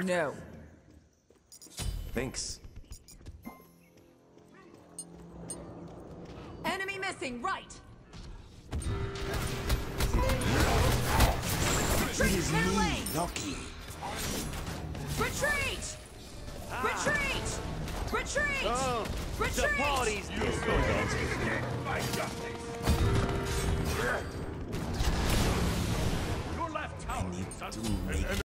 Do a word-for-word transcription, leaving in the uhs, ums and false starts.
No. Thanks. Enemy missing, right! Retreat, middle lane! Loki. Retreat! Retreat! Retreat! Oh, Retreat! the party's You're going on.